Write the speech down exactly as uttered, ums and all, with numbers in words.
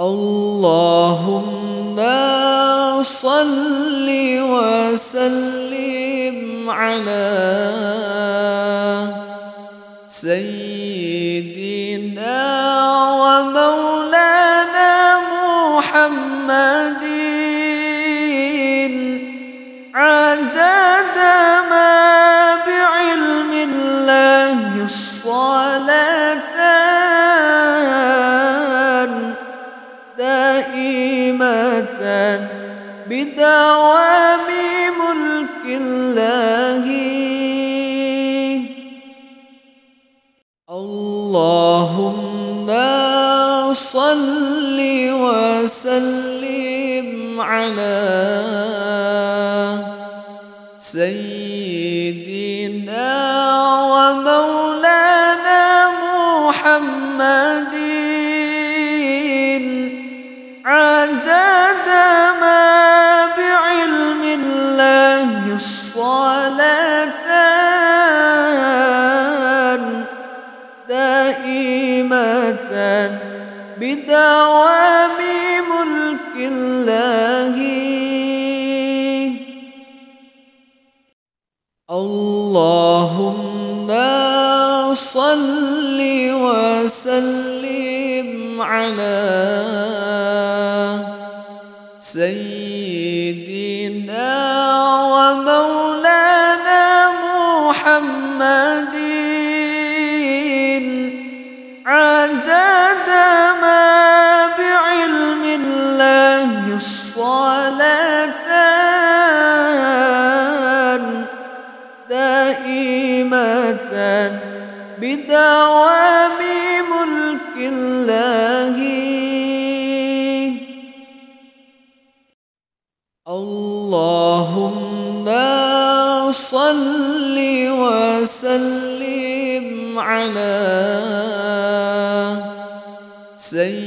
اللهم صل وسلم على سيدنا ومولانا محمد عدد ما بعلم الله الصلاتان دائمة بدوام ملك الله. اللهم صل وسلم على سيدنا ومولانا محمد عدد ما بعلم الله الصلاتان دائمة بدوام ملك الله. اللهم صل وسلم على سيدنا ومولانا محمد عدد ما بعلم الله الصلاتان دائمة بدوام ملك الله. اللهم صل وسلم على سيدنا